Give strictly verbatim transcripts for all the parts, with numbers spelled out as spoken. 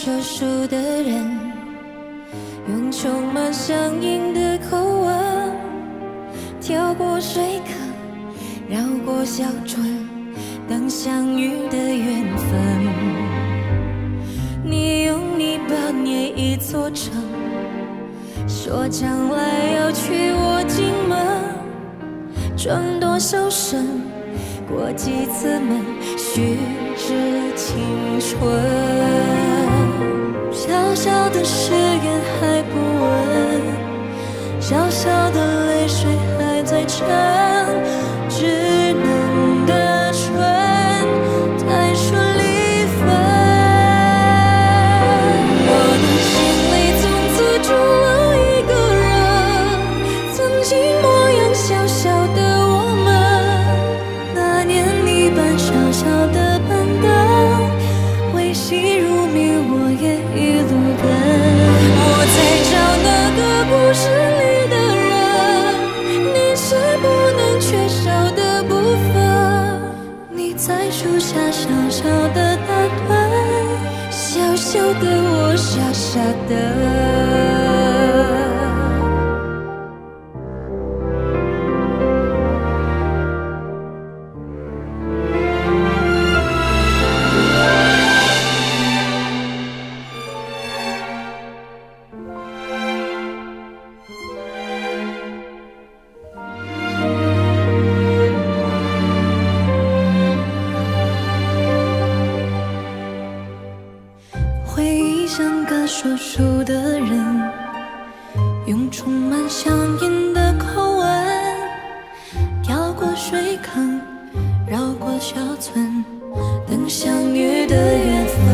说书的人，用充满乡音的口吻，跳过水坑，绕过小村，等相遇的缘分。你用泥巴捏一座城，说将来要娶我进门，转多少身，过几次门，虚掷青春。小小的誓言还不稳，小小的泪水还在沉，稚嫩的唇太顺离分。我的心里从此住了一个人，曾经模样小小的我们，那年你扮小小的板凳，维系如谜，我也一路跟。我在找那个故事里的人，你是不能缺少的部分。你在树下小小的打盹，小小的我傻傻的。回忆像个说书的人，用充满乡音的口吻，跳过水坑，绕过小村，等相遇的缘分。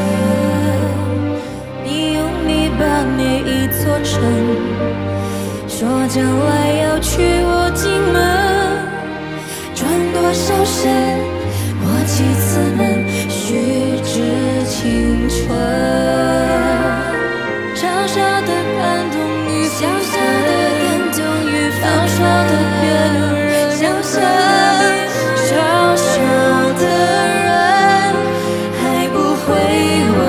你用泥巴捏一座城，说将来要娶我进门，转多少身，过几次门，虚掷青春。小小的感动与小小的感动与放手的别人相生，小小的人还不会问。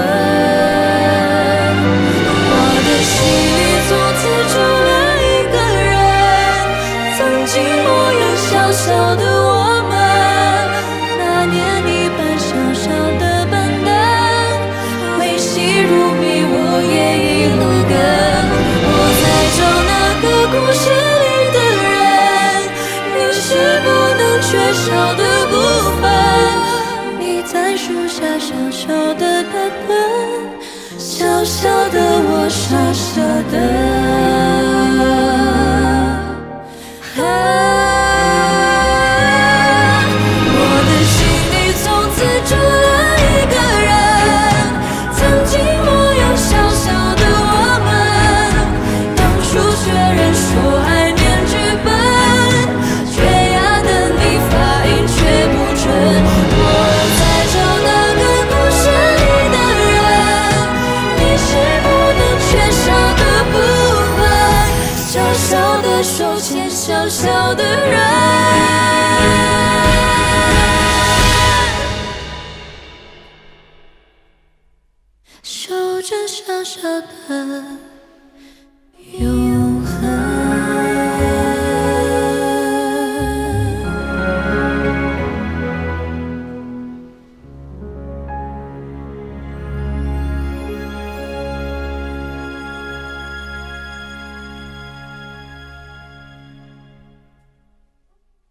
我的心里从此住了一个人，曾经模样小小的我们，那年你扮小小的板凳，维系如谜，我也一路跟。我在找那个故事里的人，你是不能缺少的部分。你在树下小小的打盹，小小的我傻傻的。手牵小小的人，守着小小的。